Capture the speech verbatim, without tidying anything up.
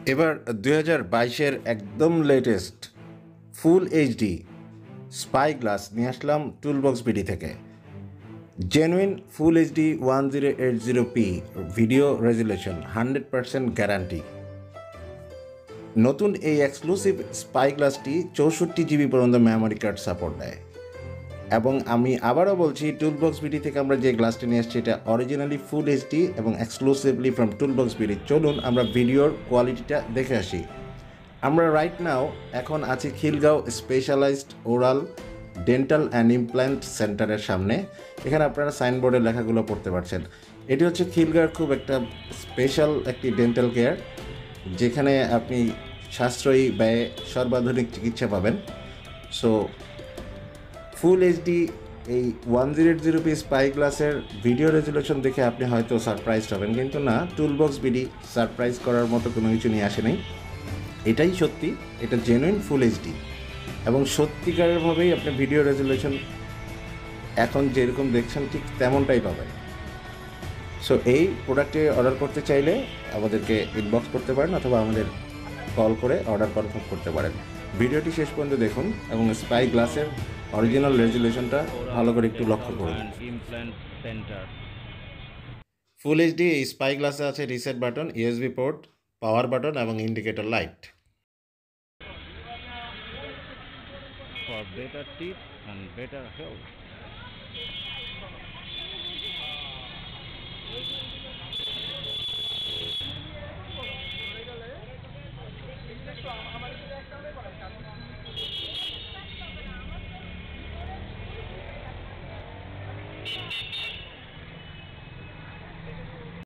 এবার দুই হাজার বাইশের একদম latest full HD spy glass নিয়ে আসলাম টুলবক্স বিডি থেকে। Genuine full HD one zero eight zero p video resolution, hundred percent guarantee. নতুন এই এক্সক্লুসিভ স্পাই গ্লাসটি চৌষট্টি জিবি পর্যন্ত মেমোরি কার্ড সাপোর্ট দেয়। এবং আমি আবারও বলছি, টুলবক্স বিডি থেকে আমরা যে গ্লাসটি নিয়ে এসেছি এটা অরিজিনালি ফুল এইচডি এবং এক্সক্লুসিভলি ফ্রম টুলবক্স বিডি। চলুন আমরা ভিডিওর কোয়ালিটিটা দেখে আসি। আমরা রাইট নাও এখন আছি Khilgaon specialized oral dental and implant সেন্টারের সামনে। এখানে আপনারা সাইনবোর্ডের লেখাগুলো পড়তে পারছেন। এটি হচ্ছে খিলগাঁওয়ের খুব একটা স্পেশাল একটি ডেন্টাল কেয়ার, যেখানে আপনি সাশ্রয়ী ব্যয়ে সর্বাধুনিক চিকিৎসা পাবেন। সো ফুল এইচডি এই one zero eight zero p spy গ্লাসের ভিডিও রেজুলেশন দেখে আপনি হয়তো সারপ্রাইজড হবেন, কিন্তু না, টুলবক্স বিডি সারপ্রাইজ করার মতো কোনো কিছু নিয়ে আসে নাই। এটাই সত্যি, এটা জেনুইন ফুল এইচডি এবং সত্যিকারেরভাবেই আপনি ভিডিও রেজুলেশন এখন যেরকম দেখছেন ঠিক তেমনটাই পাবেন। সো এই প্রোডাক্টে অর্ডার করতে চাইলে আমাদেরকে ইনবক্স করতে পারেন অথবা আমাদের কল করে অর্ডার কনফার্ম করতে পারেন। ভিডিওটি শেষ পর্যন্ত দেখুন এবং স্পাই গ্লাসের অরিজিনাল রেজুলেশনটা ভালো করে একটু লক্ষ্য করুন। ফুল এইচডি এই স্পাই গ্লাসে আছে reset button, USB port, power button এবং indicator light. For better teeth and better health.